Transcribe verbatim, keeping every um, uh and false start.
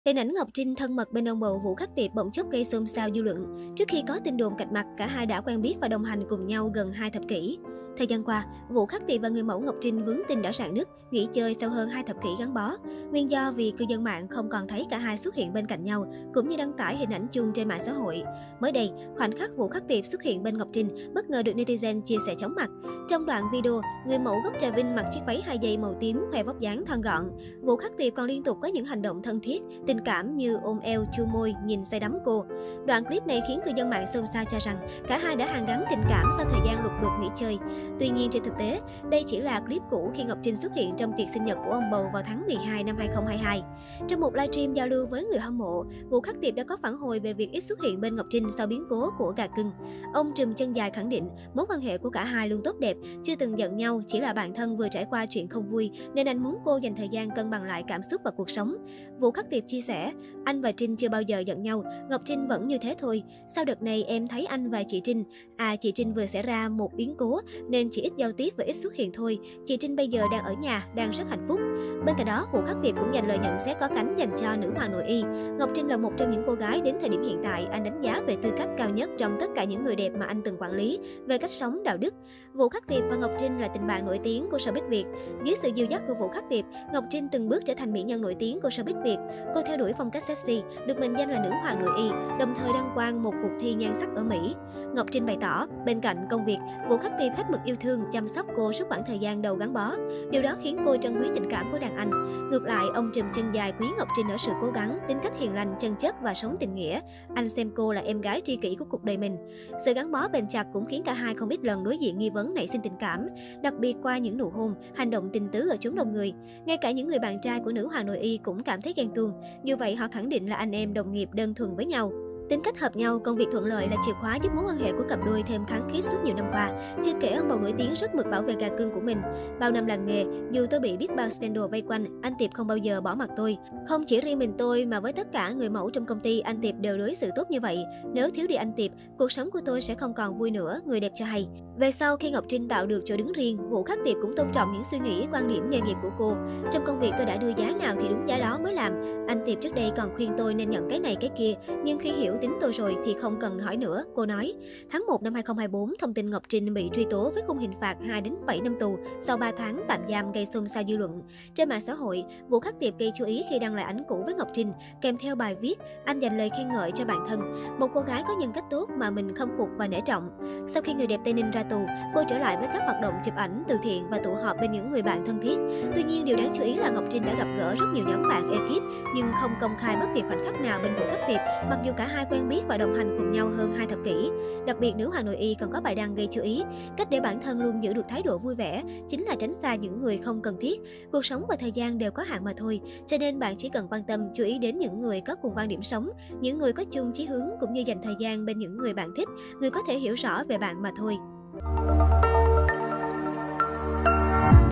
Hình ảnh Ngọc Trinh thân mật bên ông bầu Vũ Khắc Tiệp bỗng chốc gây xôn xao dư luận. Trước khi có tin đồn cạch mặt, cả hai đã quen biết và đồng hành cùng nhau gần hai thập kỷ. Thời gian qua, Vũ Khắc Tiệp và người mẫu Ngọc Trinh vướng tin đã rạn nứt, nghỉ chơi sau hơn hai thập kỷ gắn bó. Nguyên do vì cư dân mạng không còn thấy cả hai xuất hiện bên cạnh nhau, cũng như đăng tải hình ảnh chung trên mạng xã hội. Mới đây, khoảnh khắc Vũ Khắc Tiệp xuất hiện bên Ngọc Trinh bất ngờ được netizen chia sẻ chóng mặt. Trong đoạn video, người mẫu gốc Trà Vinh mặc chiếc váy hai dây màu tím khoe vóc dáng thon gọn. Vũ Khắc Tiệp còn liên tục có những hành động thân thiết, tình cảm như ôm eo, chu môi, nhìn say đắm cô. Đoạn clip này khiến cư dân mạng xôn xao cho rằng cả hai đã hàn gắn tình cảm sau thời gian lục đục nghỉ chơi. Tuy nhiên trên thực tế, đây chỉ là clip cũ khi Ngọc Trinh xuất hiện trong tiệc sinh nhật của ông bầu vào tháng mười hai năm hai không hai hai. Trong một livestream giao lưu với người hâm mộ, Vũ Khắc Tiệp đã có phản hồi về việc ít xuất hiện bên Ngọc Trinh sau biến cố của gà cưng. Ông trùm chân dài khẳng định mối quan hệ của cả hai luôn tốt đẹp, chưa từng giận nhau, chỉ là bạn thân vừa trải qua chuyện không vui nên anh muốn cô dành thời gian cân bằng lại cảm xúc và cuộc sống. Vũ Khắc Tiệp chia sẻ, anh và Trinh chưa bao giờ giận nhau, Ngọc Trinh vẫn như thế thôi. Sau đợt này em thấy anh và chị Trinh, à chị Trinh vừa xảy ra một biến cố nên chỉ ít giao tiếp và ít xuất hiện thôi. Chị Trinh bây giờ đang ở nhà, đang rất hạnh phúc. Bên cạnh đó, Vũ Khắc Tiệp cũng dành lời nhận xét có cánh dành cho nữ hoàng nội y. Ngọc Trinh là một trong những cô gái đến thời điểm hiện tại anh đánh giá về tư cách cao nhất trong tất cả những người đẹp mà anh từng quản lý, về cách sống đạo đức. Vũ Khắc Tiệp và Ngọc Trinh là tình bạn nổi tiếng của showbiz Việt. Dưới sự dìu dắt của Vũ Khắc Tiệp, Ngọc Trinh từng bước trở thành mỹ nhân nổi tiếng của showbiz Việt. Cô theo đuổi phong cách sexy, được mệnh danh là nữ hoàng nội y, đồng thời đăng quang một cuộc thi nhan sắc ở Mỹ. Ngọc Trinh bày tỏ, bên cạnh công việc, Vũ Khắc Tiệp hết mực yêu thương, chăm sóc cô suốt khoảng thời gian đầu gắn bó. Điều đó khiến cô trân quý tình cảm của đàn anh. Ngược lại, ông trùm chân dài quý Ngọc Trinh ở sự cố gắng, tính cách hiền lành, chân chất và sống tình nghĩa. Anh xem cô là em gái tri kỷ của cuộc đời mình. Sự gắn bó bền chặt cũng khiến cả hai không ít lần đối diện nghi vấn nảy sinh tình cảm, đặc biệt qua những nụ hôn, hành động tình tứ ở chốn đông người. Ngay cả những người bạn trai của nữ hoàng nội y cũng cảm thấy ghen tuông. Như vậy họ khẳng định là anh em đồng nghiệp đơn thuần với nhau. Tính cách hợp nhau, công việc thuận lợi là chìa khóa giúp mối quan hệ của cặp đôi thêm khăng khít suốt nhiều năm qua. Chưa kể ông bầu nổi tiếng rất mực bảo vệ gà cưng của mình. Bao năm làm nghề, dù tôi bị biết bao scandal vây quanh, anh Tiệp không bao giờ bỏ mặc tôi. Không chỉ riêng mình tôi mà với tất cả người mẫu trong công ty, anh Tiệp đều đối xử tốt như vậy. Nếu thiếu đi anh Tiệp, cuộc sống của tôi sẽ không còn vui nữa, người đẹp cho hay. Về sau, khi Ngọc Trinh tạo được chỗ đứng riêng, Vũ Khắc Tiệp cũng tôn trọng những suy nghĩ, quan điểm nghề nghiệp của cô. Trong công việc tôi đã đưa giá nào thì đúng giá đó mới làm. Anh Tiệp trước đây còn khuyên tôi nên nhận cái này cái kia, nhưng khi hiểu tính tôi rồi thì không cần hỏi nữa, cô nói. Tháng một năm hai không hai tư, thông tin Ngọc Trinh bị truy tố với khung hình phạt hai đến bảy năm tù sau ba tháng tạm giam gây xôn xao dư luận. Trên mạng xã hội, Vũ Khắc Tiệp gây chú ý khi đăng lại ảnh cũ với Ngọc Trinh, kèm theo bài viết, anh dành lời khen ngợi cho bạn thân, một cô gái có nhân cách tốt mà mình khâm phục và nể trọng. Sau khi người đẹp Tây Ninh ra tù, cô trở lại với các hoạt động chụp ảnh, từ thiện và tụ họp bên những người bạn thân thiết. Tuy nhiên, điều đáng chú ý là Ngọc Trinh đã gặp gỡ rất nhiều nhóm bạn ekip, nhưng không công khai bất kỳ khoảnh khắc nào bên Vũ Khắc Tiệp, mặc dù cả hai quen biết và đồng hành cùng nhau hơn hai thập kỷ. Đặc biệt, nữ hoàng nội y còn có bài đăng gây chú ý, cách để bản thân luôn giữ được thái độ vui vẻ chính là tránh xa những người không cần thiết. Cuộc sống và thời gian đều có hạn mà thôi, cho nên bạn chỉ cần quan tâm, chú ý đến những người có cùng quan điểm sống, những người có chung chí hướng, cũng như dành thời gian bên những người bạn thích, người có thể hiểu rõ về bạn mà thôi.